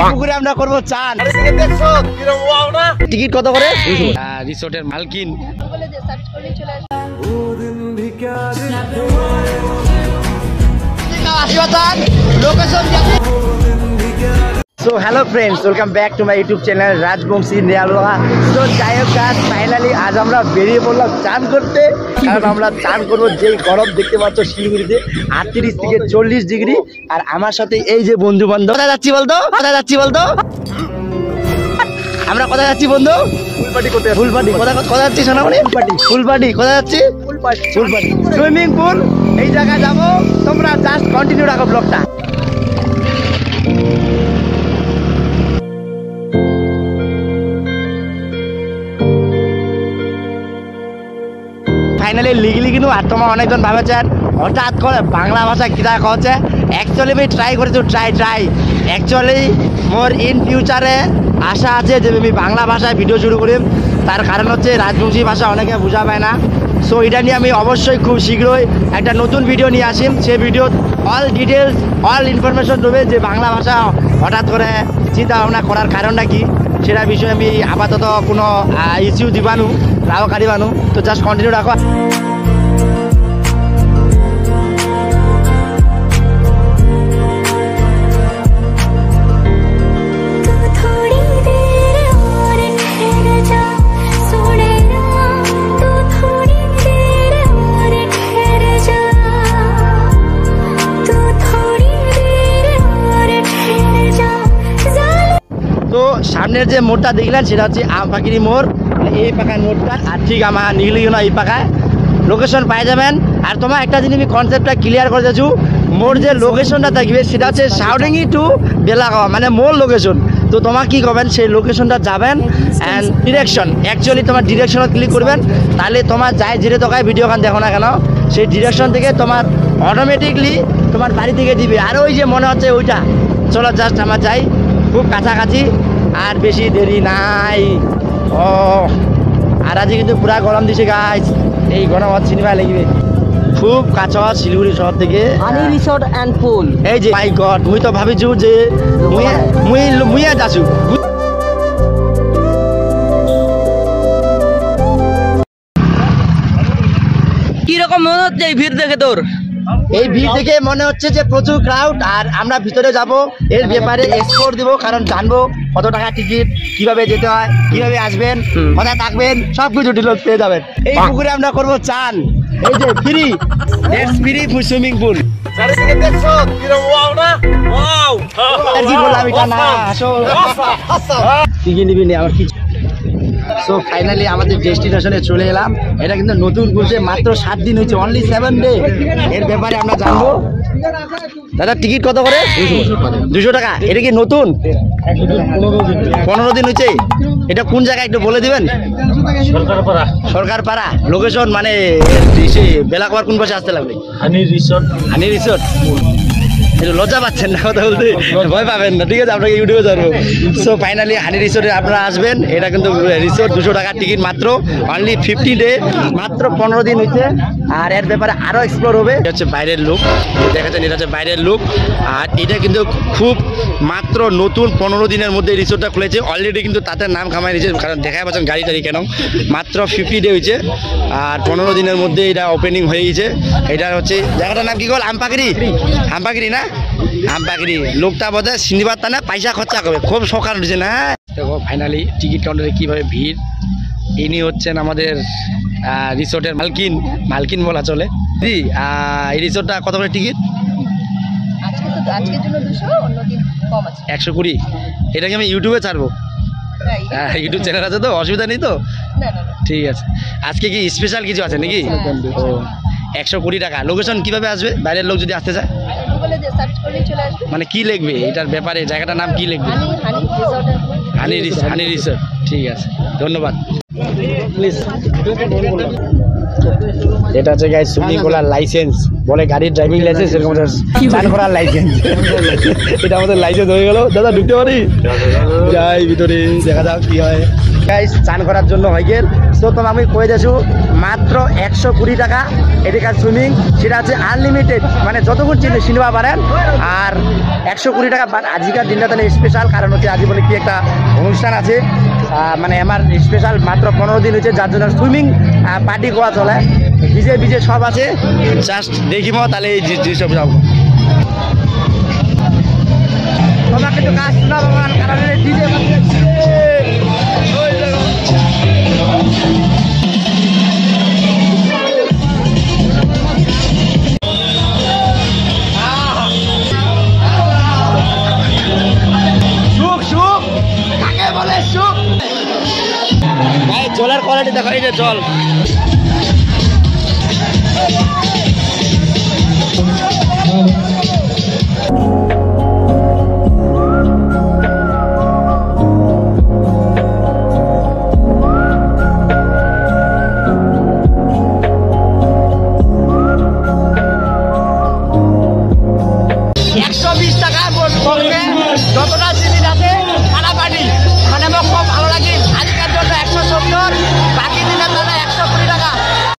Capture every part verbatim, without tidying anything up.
পুকুরে আমরা করবো চান। টিকিট কত করে? রিসোর্টের মালকিন So hello friends, welcome back to my YouTube channel Rajbanshi নিয়ালওয়া। তো যাই হোক গাছ, ফাইনালি আজ আমরা বেরিয়ে পড়লাম চান করতে, কারণ আমরা চান করবো। যেই গরম দেখতে পাচ্ছ শিলিগুড়িতে আটত্রিশ থেকে চল্লিশ ডিগ্রি। আর আমার সাথে এই যে বন্ধু বান্ধব। কোথায় যাচ্ছি বলতো? কোথায় যাচ্ছি বলতো? আমরা কোথায় যাচ্ছি বন্ধু? ফুলপাটি করতে। ফুলপাটি কোথায় কোথায় যাচ্ছি সোনামণি? ফুলপাটি। ফুলপাটি কোথায় যাচ্ছি? ফুলপাটি। ফুলপাটি সুইমিং পুল এই জায়গায় যাবো। তোমরা জাস্ট কন্টিনিউ রাখো ব্লগটা। ফাইনালি লিগলি কিন্তু আর তোমার অনেকজন ভাবেছেন হঠাৎ করে বাংলা ভাষা কিরা কচ্ছে। অ্যাকচুয়ালি আমি ট্রাই করেছি, try try actually more in ফিউচারে আশা আছে যে আমি বাংলা ভাষায় ভিডিও শুরু করি। তার কারণ হচ্ছে রাজবংশী ভাষা অনেকে বোঝা পায় না। সো এটা নিয়ে আমি অবশ্যই খুব শীঘ্রই একটা নতুন ভিডিও নিয়ে আসি। সেই video all details all information দেবে যে বাংলা ভাষা হঠাৎ করে চিন্তা ভাবনা করার কারণটা কি, সেটা বিষয়ে আমি আপাতত কোনো ইস্যু দিবানু রাও কারিবানু। তো জাস্ট কন্টিনিউ রাখো। তো সামনের যে মোড়টা দেখলেন সেটা হচ্ছে আমপাখিরি মোড়, এই পাকার মোড়টা। আর ঠিক আমার নিগলিও না এই পাকায় লোকেশন পাই যাবেন। আর তোমার একটা জিনিস আমি কনসেপ্টটা ক্লিয়ার করে দিয়েছু, মোর যে লোকেশনটা থাকবে সেটা হচ্ছে সাউডিঙ্গি টু বেলাগাঁও, মানে মোর লোকেশন। তো তোমার কি করবেন, সেই লোকেশনটা যাবেন অ্যান্ড ডিরেকশন, অ্যাকচুয়ালি তোমার ডিরেকশনত ক্লিক করবেন, তাহলে তোমার যাই যেটা তোকায় ভিডিওখান দেখো না কেন সেই ডিরেকশন থেকে তোমার অটোমেটিকলি তোমার বাড়ি থেকে দিবে। আর ওই যে মনে হচ্ছে ওইটা, চলো জাস্ট আমার যাই, খুব কাছাকাছি আর বেশি দেরি নাই। ও আর আজকে কিন্তু পুরা গরম দিছে গাইস, এই গরম হচ্ছে সিনেমা লাগবে খুব কাছে শিলিগুড়ি শহর থেকে। Honey resort and pool. এই যে মাই গড, মুই তো ভাবিছু যে মুই মুই মুইয়া যাচ্ছু। কিরকম মনে হচ্ছে এই ভিড় দেখে তোর? এই ভিড় থেকে মনে হচ্ছে যে প্রচুর ক্রাউড। আর আমরা ভিতরে যাব, এর ব্যাপারে এক্সপ্লোর দিব, কারণ জানবো কত টাকা টিকিট, কিভাবে যেতে হয়, কিভাবে আসবেন, কোথায় থাকবেন, সব কিছু ডিটেলস পেয়ে যাবেন। এই পুকুরে আমরা করবো চান, এই যে free, it's free swimming pool. কি বললাম এটা না, টিকিট নিবি নি আমার কিছু। সো ফাইনালি আমাদের ডেস্টিনেশনে চলে এলাম। এটা কিন্তু নতুন করছে, মাত্র সাত দিন হয়েছে, অনলি সেভেন ডে। এর ব্যাপারে আমরা জানবো। দাদা টিকিট কত করে? দুশো টাকা। এটা কি নতুন? পনেরো দিন হয়েছে। এটা কোন জায়গায় একটু বলে দিবেন? সরকারপাড়া। সরকারপাড়া লোকেশন, মানে বেলাকোয়ার কোন পাশে আসতে লাগবে? Honey resort. Honey resort. একটু লজ্জা পাচ্ছেন না কথা বলতে, ভয় পাবেন না, ঠিক আছে, আপনাকে ইউটিউবে জানবো। সো ফাইনালি হানি রিসোর্টে আপনারা আসবেন। এটা কিন্তু রিসোর্ট, দুশো টাকার টিকিট মাত্র, অনলি ফিফটি ডে, মাত্র পনেরো দিন হয়েছে। আর এর ব্যাপারে আরও এক্সপ্লোর হবে। এটা হচ্ছে বাইরের লুক, দেখাচ্ছেন, এটা হচ্ছে বাইরের লুক। আর এটা কিন্তু খুব মাত্র নতুন পনেরো দিনের মধ্যে রিসোর্টটা খুলেছে। অলরেডি কিন্তু তাতে নাম কামাই নিয়েছে, কারণ দেখাই পাচ্ছেন গাড়ি টাড়ি কেন, মাত্র ফিফটি ডে হয়েছে আর পনেরো দিনের মধ্যে এটা ওপেনিং হয়ে গেছে। এটা হচ্ছে জায়গাটার নাম কি বল? আমপাখিরি। আমপাখিরি না, আমপাখিরি। লোকটা বোধ হয় সিনিবার তা না পয়সা খরচা করবে, খুব সকাল উঠছে না। দেখো ফাইনালি টিকিট কাউন্টারে কীভাবে ভিড়। ইনি হচ্ছেন আমাদের রিসোর্টের মালকিন, মালকিন বলা চলে। দি এই রিসোর্টটা কত করে টিকিট? একশো কুড়ি। এটাকে আমি ইউটিউবে ছাড়বো, হ্যাঁ ইউটিউব চ্যানেল আছে তো, অসুবিধা নেই তো? ঠিক আছে। আজকে কি স্পেশাল কিছু আছে নাকি? ও একশো কুড়ি টাকা। লোকেশন কিভাবে আসবে বাইরের লোক যদি আসতে চায়? মানে কি লিখবে এটার ব্যাপারে, জায়গাটার নাম কি লিখবে? হানি রিসোর্ট। হানি রিসোর্ট, ঠিক আছে, ধন্যবাদ। প্লিজ এটা হচ্ছে গাইস সুইমিং করার লাইসেন্স, বলে গাড়ির ড্রাইভিং লাইসেন্স, এরকম চান করার লাইসেন্স। এটা আমাদের লাইসেন্স হয়ে গেল। দাদা ঢুকতে পারি? যাই ভিতরে, দেখা যাক কি হয়। গাইস চান করার জন্য হয় গেল, তো তোমার আমি কয়ে দিয়েছো মাত্র একশো কুড়ি টাকা এদিকার সুইমিং, সেটা হচ্ছে আনলিমিটেড, মানে যতক্ষণ চিনে চিনবা পারেন। আর একশো কুড়ি টাকা, বাট আজকের দিনটা তাহলে স্পেশাল, কারণ হচ্ছে আজ বলে কি একটা অনুষ্ঠান আছে, মানে আমার স্পেশাল মাত্র পনেরো দিন হচ্ছে, যার জন্য সুইমিং পার্টি করা চলে, ডিজে বিজে সব আছে। জাস্ট দেখিব তাহলে এই সব যাবো তোমাকে তো কাজ শোনাবো, কারণ ডিজে জলের কোয়ালিটি দেখো, এই যে জল একশো বিশ টাকা যতটা জিনিস আছে খানা পানি, মানে আমার খুব ভালো লাগে। আজকের জন্য একশো সত্তর, বাকি দিনের জন্য একশো কুড়ি টাকা।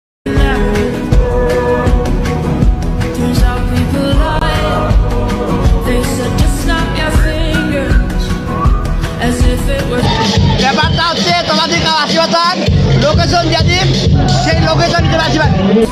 ব্যাপারটা হচ্ছে তোমাদের কাছে আসিবান লোকেশন দিয়ে দিন, সেই লোকেশন দিতে আসিবেন।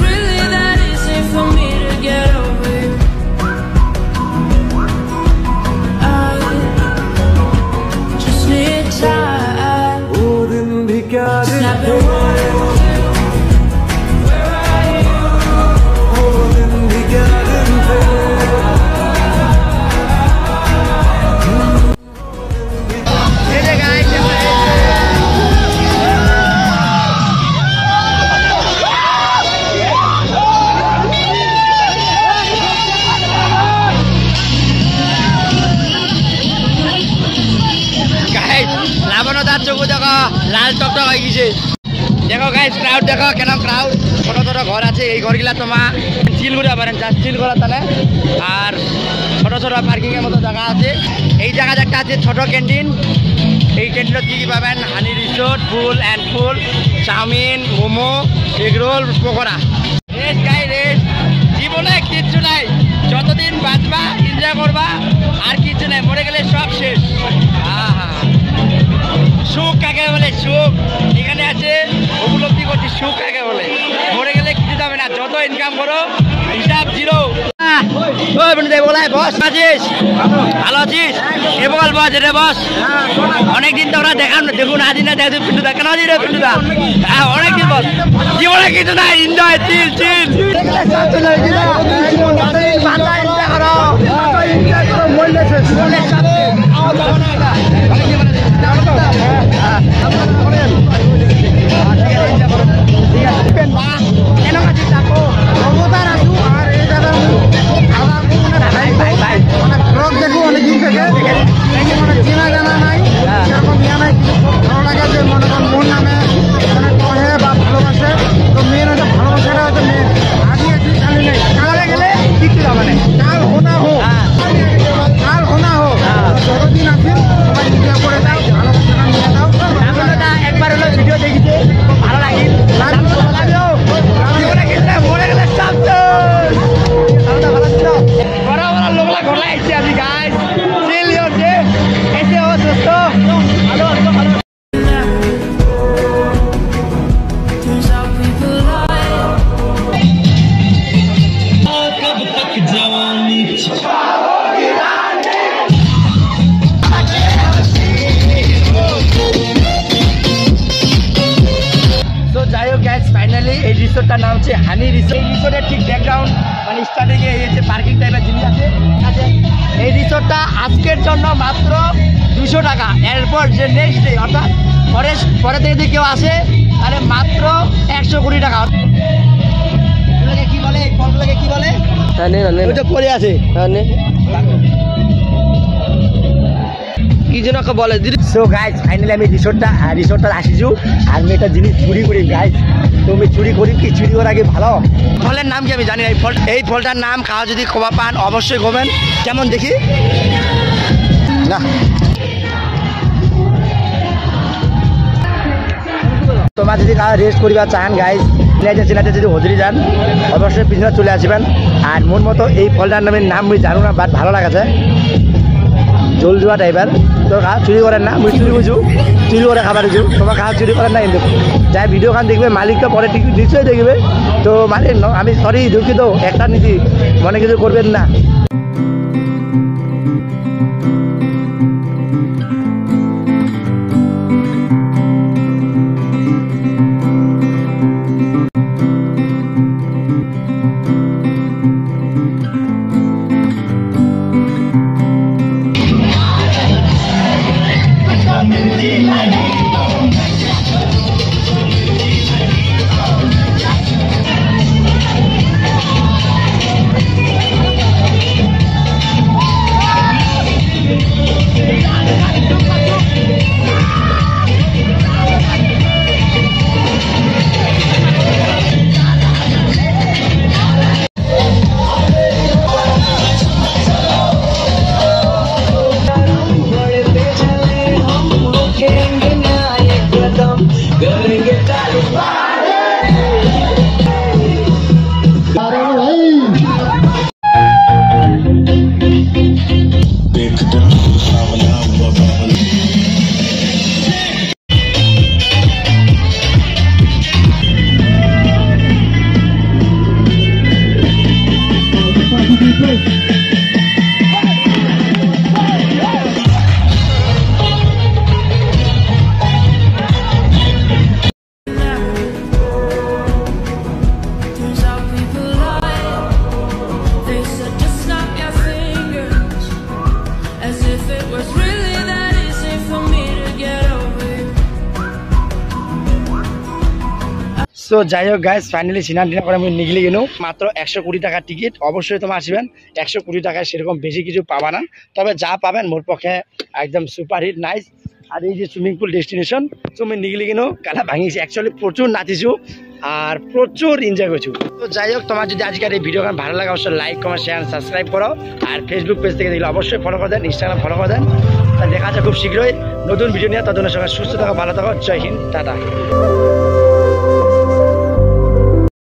লাল টকটক হয়ে গেছে, দেখো গাইস ক্রাউড দেখো কেন ক্রাউড, ছোট ছোট ঘর আছে, এই ঘরগুলা তোমার চিল করে পারেন, জাস্ট চিল করার তাহলে। আর ছোট ছোট পার্কিং এর মতো জায়গা আছে। এই জায়গাটা একটা আছে ছোট ক্যান্টিন, এই ক্যান্টিনত কি কি পাবেন, honey resort, full and full, chowmein, momo, egg roll, pakora. Rest guy rest, জীবনে কিচ্ছু নাই, যতদিন বাঁচবা এনজয় করবা, আর কিছু নাই, মরে গেলে সব শেষ। আহা সুখ কাকে বলে, সুখ এখানে আছে, উপলব্ধি করছি সুখ কাকে বলে। মরে গেলে কিছু যাবে না, যত ইনকাম করো হিসাব জিরো। বস আছিস, ভালো আছিস? এ বল বস, এটা বস, অনেকদিন তো ওরা দেখান, দেখুন আজ না দেখুন পিন্টুদা, কেন আছি রে পিন্টুদা? হ্যাঁ অনেকদিন বস, জীবনে কিছু না, এনজয় চিল চিল। এই রিসোর্টটার নাম হচ্ছে হানি রিসোর্ট। এই রিসোর্টের ঠিক ব্যাকগ্রাউন্ড মানে স্টার্টিংয়ে এই যে পার্কিং টাইপের জিনিস আছে আছে এই রিসোর্টটা আজকের জন্য মাত্র দুশো টাকা। এরপর যে নেক্সট ডে অর্থাৎ পরে পরে থেকে যদি কেউ আসে তাহলে মাত্র একশো কুড়ি টাকা। কি বলে এই ফলগুলোকে কি বলে? ওইটা পরে আছে কি যেন একটা বলে দিদি সো গাইজ ফাইনালি আমি রিসোর্টটা রিসোর্টটা আসিছু আর আমি একটা জিনিস চুরি করি গাইজ তো আমি চুরি করি কি চুরি করার আগে ভালো ফলের নাম কি আমি জানি না এই ফল এই ফলটার নাম খাওয়া যদি খোবা পান অবশ্যই খাবেন কেমন দেখি না তোমার যদি কারো রেস্ট করিবা চান গাইজ চিনাইতে চিনাইতে যদি হজরি যান অবশ্যই পিছনে চলে আসবেন আর মন মতো এই ফলটার নামের নাম আমি জানো না বাট ভালো লাগাছে জল জুয়া টাইপের তো খাওয়া চুরি করেন না মুই চুরি বুঝু চুরি করে খাবার দিচ্ছু তোমার খাওয়া চুরি করেন না কিন্তু যাই ভিডিও খান দেখবে মালিক তো পরে টিকিট নিশ্চয়ই দেখবে তো মালিক আমি সরি দুঃখিত একটা নীতি মনে কিছু করবেন না সো যাই হোক গাইজ ফাইনালি সিনান টিনা করে আমি নিগলি গেলু মাত্র একশো কুড়ি টাকার টিকিট অবশ্যই তোমার আসবেন একশো কুড়ি টাকায় সেরকম বেশি কিছু পাবা না তবে যা পাবেন মোর পক্ষে একদম সুপার হিট নাইস আর এই যে সুইমিং পুল ডেস্টিনেশন তুমি নিগলি গেলু কালা ভাঙিছি অ্যাকচুয়ালি প্রচুর নাচিছু আর প্রচুর এনজয় করছু তো যাই হোক তোমার যদি আজকের এই ভিডিও ভালো লাগে অবশ্যই লাইক কমেন্ট শেয়ার সাবস্ক্রাইব করো আর ফেসবুক পেজ থেকে দেখলে অবশ্যই ফলো করে দেন ইনস্টাগ্রাম ফলো করে দেন দেখা যায় খুব শীঘ্রই নতুন ভিডিও নিয়ে ততদিনের সঙ্গে সুস্থ থাকো ভালো থাকো জয় হিন্দ টাটা